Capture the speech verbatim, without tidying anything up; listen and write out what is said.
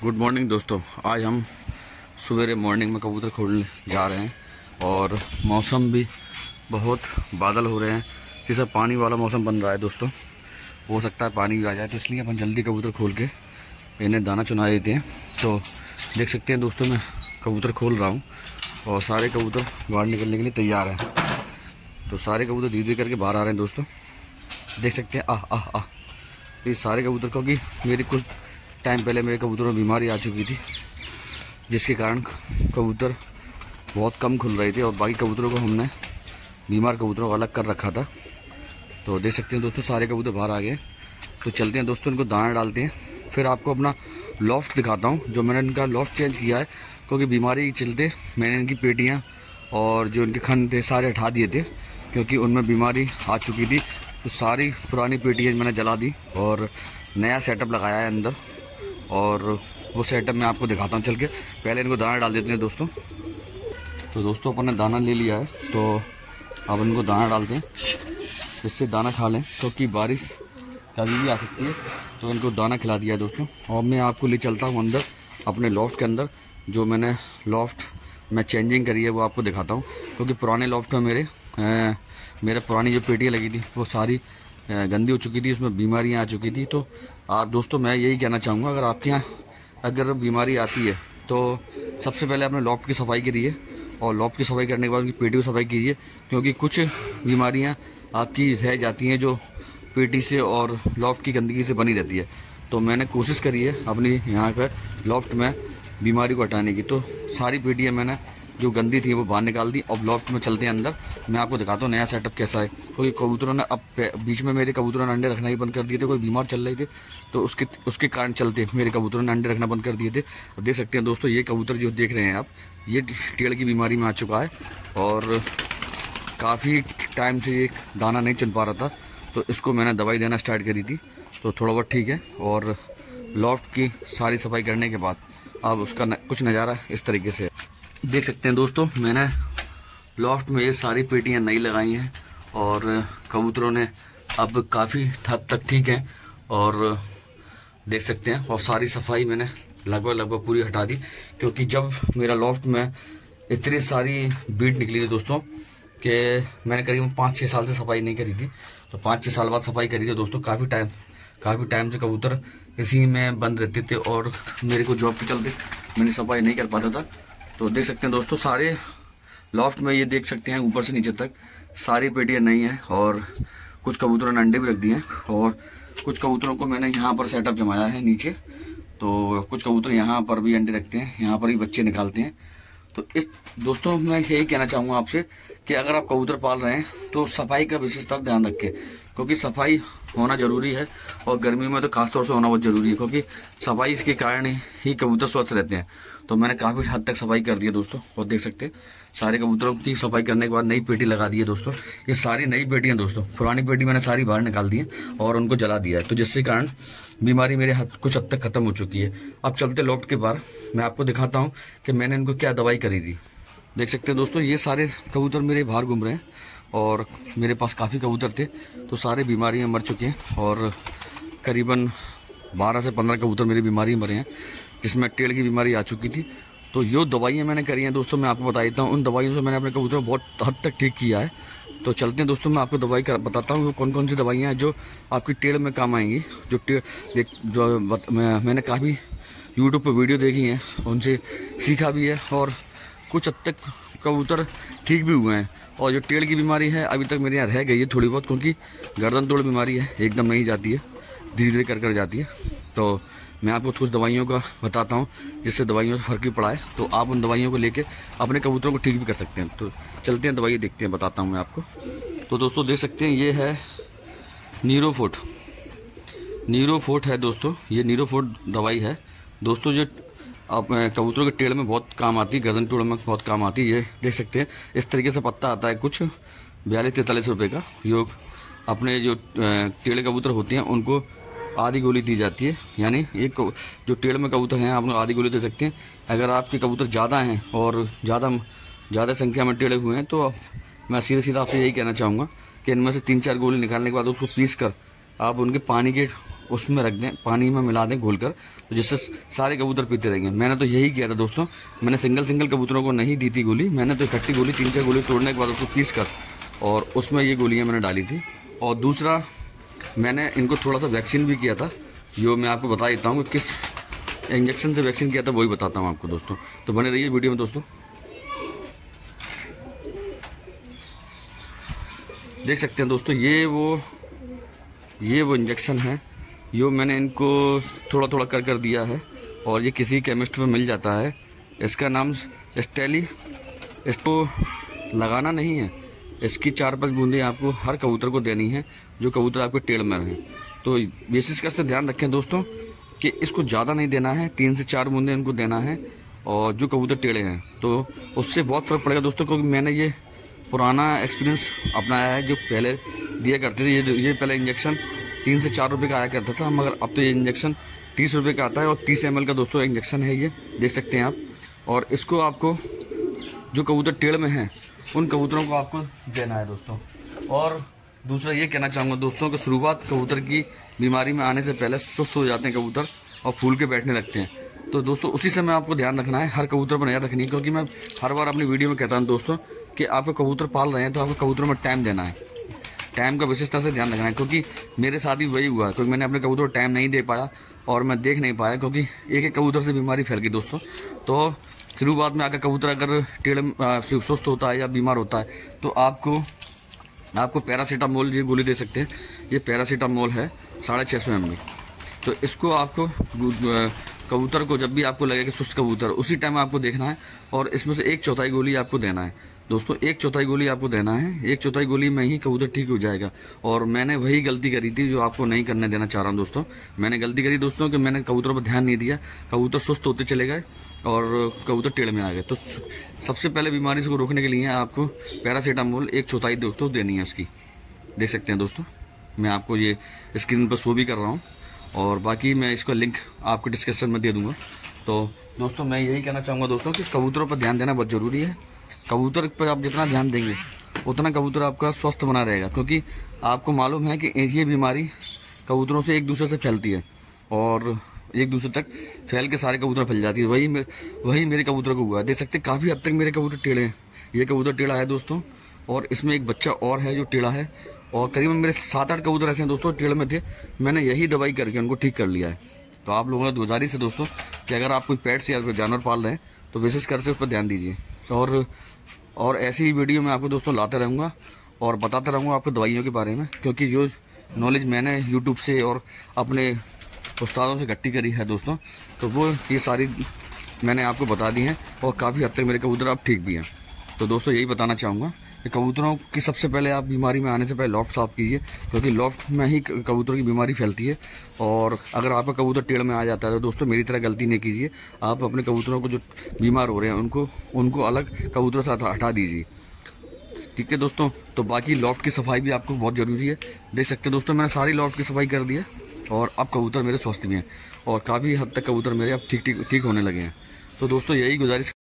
Good morning दोस्तों। आज हम सवेरे मॉर्निंग में कबूतर खोलने जा रहे हैं और मौसम भी बहुत बादल हो रहे हैं, जैसा पानी वाला मौसम बन रहा है दोस्तों। हो सकता है पानी भी आ जाए, तो इसलिए अपन जल्दी कबूतर खोल के इन्हें दाना चुना देते हैं। तो देख सकते हैं दोस्तों, मैं कबूतर खोल रहा हूँ और सारे कबूतर बाहर निकलने के लिए तैयार हैं। तो सारे कबूतर धीरे धीरे करके बाहर आ रहे हैं दोस्तों, देख सकते हैं। आह आह आह ये सारे कबूतर, क्योंकि मेरी कुछ टाइम पहले मेरे कबूतरों में बीमारी आ चुकी थी, जिसके कारण कबूतर बहुत कम खुल रहे थे और बाकी कबूतरों को हमने बीमार कबूतरों को अलग कर रखा था। तो देख सकते हैं दोस्तों, सारे कबूतर बाहर आ गए। तो चलते हैं दोस्तों, इनको दाना डालते हैं, फिर आपको अपना लॉफ्ट दिखाता हूँ। जो मैंने इनका लॉफ्ट चेंज किया है, क्योंकि बीमारी के चलते मैंने इनकी पेटियाँ और जो इनके खन थे सारे हटा दिए थे, क्योंकि उनमें बीमारी आ चुकी थी। तो सारी पुरानी पेटियाँ मैंने जला दी और नया सेटअप लगाया है अंदर, और वो सेटअप मैं आपको दिखाता हूँ चल के। पहले इनको दाना डाल देते हैं दोस्तों। तो दोस्तों अपन ने दाना ले लिया है, तो अब इनको दाना डालते हैं, इससे दाना खा लें, क्योंकि तो बारिश कभी भी आ सकती है। तो इनको दाना खिला दिया है दोस्तों। और मैं आपको ले चलता हूँ अंदर अपने लॉफ्ट के अंदर। जो मैंने लॉफ्ट में चेंजिंग करी है वो आपको दिखाता हूँ, क्योंकि पुराने लॉफ्ट में मेरे आ, मेरे पुरानी जो पेटियाँ लगी थी वो सारी गंदी हो चुकी थी, उसमें बीमारियां आ चुकी थी। तो आप दोस्तों, मैं यही कहना चाहूँगा, अगर आपके यहाँ अगर बीमारी आती है तो सबसे पहले अपने लॉफ्ट की सफाई करिए, और लॉफ्ट की सफाई करने के बाद उनकी पेटी की सफाई कीजिए, क्योंकि कुछ बीमारियां आपकी रह जाती हैं जो पेटी से और लॉफ्ट की गंदगी से बनी रहती है। तो मैंने कोशिश करी है अपनी यहाँ पर लॉफ्ट में बीमारी को हटाने की। तो सारी पेटियाँ मैंने जो गंदी थी वो बाहर निकाल दी। अब लॉफ्ट में चलते हैं अंदर, मैं आपको दिखाता हूँ नया सेटअप कैसा है। क्योंकि तो कबूतरों ने अब बीच में मेरे कबूतरों ने अंडे रखना ही बंद कर दिए थे, कोई बीमार चल रहे थे, तो उसके उसके कारण चलते मेरे कबूतरों ने अंडे रखना बंद कर दिए थे। और देख सकते हैं दोस्तों, ये कबूतर जो देख रहे हैं आप, ये टेड़ की बीमारी में आ चुका है और काफ़ी टाइम से ये दाना नहीं चुन पा रहा था। तो इसको मैंने दवाई देना स्टार्ट करी थी, तो थोड़ा बहुत ठीक है। और लॉफ्ट की सारी सफाई करने के बाद अब उसका न, कुछ नज़ारा इस तरीके से देख सकते हैं दोस्तों। मैंने लॉफ्ट में ये सारी पेटियां नई लगाई हैं और कबूतरों ने अब काफ़ी हद तक ठीक हैं, और देख सकते हैं। और सारी सफाई मैंने लगभग लगभग पूरी हटा दी, क्योंकि जब मेरा लॉफ्ट में इतनी सारी बीट निकली थी दोस्तों कि मैंने करीब पाँच छः साल से सफाई नहीं करी थी। तो पाँच छः साल बाद सफाई करी थी दोस्तों। काफ़ी टाइम काफ़ी टाइम से कबूतर इसी में बंद रहते थे और मेरे को जॉब के चलते मैंने सफाई नहीं कर पाता था। तो देख सकते हैं दोस्तों, सारे लॉफ्ट में ये देख सकते हैं ऊपर से नीचे तक सारी पेटियाँ नई हैं, और कुछ कबूतरों ने अंडे भी रख दिए हैं, और कुछ कबूतरों को मैंने यहाँ पर सेटअप जमाया है नीचे। तो कुछ कबूतर यहाँ पर भी अंडे रखते हैं, यहाँ पर भी बच्चे निकालते हैं। तो इस दोस्तों, मैं यही कहना चाहूँगा आपसे कि अगर आप कबूतर पाल रहे हैं तो सफाई का विशेषता ध्यान रखें, क्योंकि सफाई होना जरूरी है, और गर्मी में तो खासतौर से होना बहुत जरूरी है, क्योंकि सफाई के कारण ही कबूतर स्वस्थ रहते हैं। तो मैंने काफ़ी हद तक सफाई कर दी है दोस्तों, और देख सकते हैं सारे कबूतरों की सफाई करने के बाद नई पेटी लगा दी है दोस्तों। ये सारी नई पेटियाँ दोस्तों, पुरानी पेटी मैंने सारी बाहर निकाल दी है और उनको जला दिया है, तो जिसके कारण बीमारी मेरे हद कुछ हद तक खत्म हो चुकी है। अब चलते लॉफ्ट के बाहर, मैं आपको दिखाता हूँ कि मैंने इनको क्या दवाई करी थी। देख सकते हैं दोस्तों, ये सारे कबूतर मेरे बाहर घूम रहे हैं, और मेरे पास काफ़ी कबूतर थे, तो सारे बीमारी में मर चुके हैं, और करीबन बारह से पंद्रह कबूतर मेरी बीमारी में मरे हैं, जिसमें टेड़ की बीमारी आ चुकी थी। तो जो दवाइयाँ मैंने करी हैं दोस्तों, मैं आपको बता देता हूँ। उन दवाइयों से मैंने अपने कबूतर को बहुत हद तक ठीक किया है। तो चलते हैं दोस्तों, मैं आपको दवाई कर बताता हूँ कौन कौन सी दवाइयाँ हैं जो आपकी टेड़ में काम आएंगी। जो टेड़ जो मैं, मैंने काफ़ी यूट्यूब पर वीडियो देखी हैं, उनसे सीखा भी है, और कुछ हद तक कबूतर ठीक भी हुए हैं। और जो टेड़ की बीमारी है अभी तक मेरे यहाँ रह गई है थोड़ी बहुत, क्योंकि गर्दन तोड़ बीमारी है, एकदम नहीं जाती है, धीरे धीरे कर कर जाती है। तो मैं आपको कुछ दवाइयों का बताता हूँ, जिससे दवाइयों से फ़र्क भी पड़ा है। तो आप उन दवाइयों को लेके अपने कबूतरों को ठीक भी कर सकते हैं। तो चलते हैं दवाई देखते हैं, बताता हूँ मैं आपको। तो दोस्तों देख सकते हैं, ये है नीरोफोर्ट। नीरोफोर्ट है दोस्तों, ये नीरोफोर्ट दवाई है दोस्तों, जो आप कबूतरों के टेड़ में बहुत काम आती है, गर्दन तोड़ में बहुत काम आती है। ये देख सकते हैं, इस तरीके से पत्ता आता है, कुछ बयालीस तैंतालीस रुपये का। योग अपने जो टेड़ कबूतर होते हैं उनको आधी गोली दी जाती है, यानी एक जो टेड़ में कबूतर हैं आप आधी गोली दे सकते हैं। अगर आपके कबूतर ज़्यादा हैं और ज़्यादा ज़्यादा संख्या में टेढ़े हुए हैं, तो मैं सीधे सीधा आपसे यही कहना चाहूँगा कि इनमें से तीन चार गोली निकालने के बाद उसको पीस कर आप उनके पानी के उसमें रख दें, पानी में मिला दें घोल कर, तो जिससे सारे कबूतर पीते रहेंगे। मैंने तो यही किया था दोस्तों, मैंने सिंगल सिंगल कबूतरों को नहीं दी थी गोली, मैंने तो इकट्ठी गोली तीन चार गोली तोड़ने के बाद उसको पीस कर और उसमें ये गोलियाँ मैंने डाली थी। और दूसरा मैंने इनको थोड़ा सा वैक्सीन भी किया था, जो मैं आपको बता देता हूँ कि किस इंजेक्शन से वैक्सीन किया था वही बताता हूँ आपको दोस्तों। तो बने रहिए वीडियो में दोस्तों। देख सकते हैं दोस्तों, ये वो ये वो इंजेक्शन है जो मैंने इनको थोड़ा थोड़ा कर कर दिया है और ये किसी केमिस्ट में मिल जाता है। इसका नाम स्टेली, इसको लगाना नहीं है, इसकी चार पाँच बूंदें आपको हर कबूतर को देनी है जो कबूतर आपके टेढ़ में रहें। तो विशेष कर से ध्यान रखें दोस्तों कि इसको ज़्यादा नहीं देना है, तीन से चार बूंदें इनको देना है और जो कबूतर टेढ़े हैं तो उससे बहुत फर्क पड़ेगा दोस्तों। क्योंकि मैंने ये पुराना एक्सपीरियंस अपनाया है, जो पहले दिया करते थे, ये ये पहले इंजेक्शन तीन से चार रुपये का आया करता था, मगर अब तो ये इंजेक्शन तीस रुपये का आता है और तीस एम एल का दोस्तों इंजेक्शन है, ये देख सकते हैं आप। और इसको आपको जो कबूतर टेढ़ में हैं उन कबूतरों को आपको देना है दोस्तों। और दूसरा ये कहना चाहूँगा दोस्तों कि शुरुआत कबूतर की बीमारी में आने से पहले सुस्त हो जाते हैं कबूतर और फूल के बैठने लगते हैं। तो दोस्तों उसी समय आपको ध्यान रखना है, हर कबूतर पर नज़र रखनी है। क्योंकि मैं हर बार अपनी वीडियो में कहता हूँ दोस्तों कि आपको कबूतर पाल रहे हैं तो आपको कबूतरों में टाइम देना है, टाइम का विशेषता से ध्यान रखना है। क्योंकि मेरे साथ भी वही हुआ, क्योंकि मैंने अपने कबूतर को टाइम नहीं दे पाया और मैं देख नहीं पाया, क्योंकि एक एक कबूतर से बीमारी फैल गई दोस्तों। तो शुरुआत में आकर कबूतर अगर टेढ़ सुस्त होता है या बीमार होता है तो आपको आपको पैरासीटामोल ये गोली दे सकते हैं। ये पैरासीटामोल है साढ़े छः सौ एम एल। तो इसको आपको कबूतर को जब भी आपको लगे कि सुस्त कबूतर, उसी टाइम आपको देखना है और इसमें से एक चौथाई गोली आपको देना है दोस्तों। एक चौथाई गोली आपको देना है, एक चौथाई गोली में ही कबूतर ठीक हो जाएगा। और मैंने वही गलती करी थी जो आपको नहीं करने देना चाह रहा हूँ दोस्तों। मैंने गलती करी दोस्तों कि मैंने कबूतरों पर ध्यान नहीं दिया, कबूतर सुस्त होते चले गए और कबूतर टेढ़ में आ गए। तो सबसे पहले बीमारी को रोकने के लिए आपको पैरासीटामोल एक चौथाई दोस्तों देनी है इसकी। देख सकते हैं दोस्तों, मैं आपको ये स्क्रीन पर शो भी कर रहा हूँ और बाकी मैं इसका लिंक आपको डिस्क्रिप्शन में दे दूँगा। तो दोस्तों मैं यही कहना चाहूँगा दोस्तों कि कबूतरों पर ध्यान देना बहुत ज़रूरी है। कबूतर पर आप जितना ध्यान देंगे उतना कबूतर आपका स्वस्थ बना रहेगा। क्योंकि आपको मालूम है कि ये बीमारी कबूतरों से एक दूसरे से फैलती है और एक दूसरे तक फैल के सारे कबूतर फैल जाती है। वही मेरे वही मेरे कबूतर को हुआ है। देख सकते हैं काफ़ी हद तक मेरे कबूतर टेढ़े हैं। ये कबूतर टेढ़ा है दोस्तों और इसमें एक बच्चा और है जो टेढ़ा है और करीबन मेरे सात आठ कबूतर ऐसे हैं दोस्तों टेढ़े में थे। मैंने यही दवाई करके उनको ठीक कर लिया है। तो आप लोगों का गुजारिश है दोस्तों कि अगर आप कोई पेट्स या कोई जानवर पाल रहे हैं तो विशेष कर से उस पर ध्यान दीजिए। और और ऐसी ही वीडियो मैं आपको दोस्तों लाता रहूँगा और बताता रहूँगा आपको दवाइयों के बारे में। क्योंकि जो नॉलेज मैंने यूट्यूब से और अपने उस्तादों से इकट्ठी करी है दोस्तों, तो वो ये सारी मैंने आपको बता दी हैं और काफ़ी हद तक मेरे कबूतर अब ठीक भी हैं। तो दोस्तों यही बताना चाहूँगा कि कबूतरों की सबसे पहले आप बीमारी में आने से पहले लॉफ्ट साफ़ कीजिए। क्योंकि लॉफ्ट में ही कबूतरों की बीमारी फैलती है। और अगर आपका कबूतर टेढ़ में आ जाता है तो दोस्तों मेरी तरह गलती नहीं कीजिए। आप अपने कबूतरों को जो बीमार हो रहे हैं उनको उनको अलग कबूतरों से हटा दीजिए, ठीक है दोस्तों। तो बाकी लॉफ्ट की सफाई भी आपको बहुत ज़रूरी है। देख सकते हैं दोस्तों मैंने सारी लॉफ्ट की सफाई कर दी है और अब कबूतर मेरे स्वस्थ भी हैं और काफ़ी हद तक कबूतर मेरे अब ठीक ठीक ठीक होने लगे हैं। तो दोस्तों यही गुजारिश